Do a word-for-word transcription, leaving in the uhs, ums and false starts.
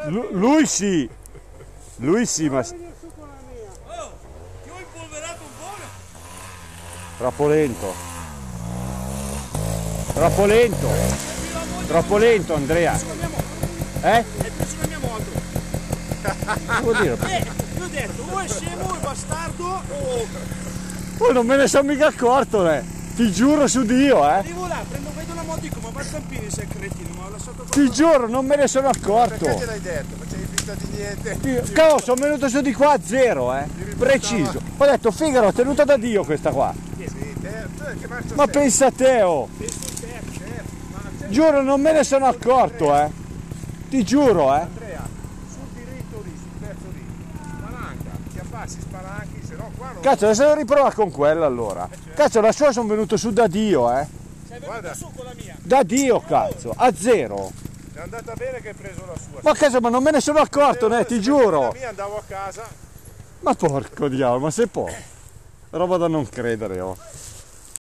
Lu- lui sì, lui sì, ma Oh, ti ho impolverato un po'. troppo lento. Troppo lento. Troppo lento, Andrea. Sulla mia moto. Eh? È più sulla mia moto. Che vuol dire? Eh, io ho detto, o è scemo, è bastardo, o... Oh, non me ne sono mica accorto, eh. Ti giuro su Dio, eh. Arrivo là, prendo, vedo la moto, dico, ma va Zampini sei cretino, ma ho lasciato Ti proprio... giuro, non me ne sono accorto. Perché te l'hai detto? Facevi finta di niente. Io- Cavolo, sono venuto su di qua a zero, eh. Preciso. Ho detto, Figaro, tenuta da Dio questa qua. Sì, te, te, che marcia Ma sei? pensa a te, oh. Penso te, certo, ma c'è... Giuro, non me ne sono accorto, eh. Ti giuro, eh. Andrea, sul diritto lì, sul terzo lì, spalanca, ti abbassi, spalanchi, se no qua non... Cazzo, adesso devo riprovare con quella allora. Cazzo, la sua sono venuto su da Dio, eh. Sei venuto Guarda. su con la mia. Da Dio, cazzo, a zero. È andata bene che hai preso la sua. Ma cazzo, ma non me ne sono accorto, ne, ti Se giuro. La mia andavo a casa. Ma porco diavolo, ma se può. Roba da non credere, oh.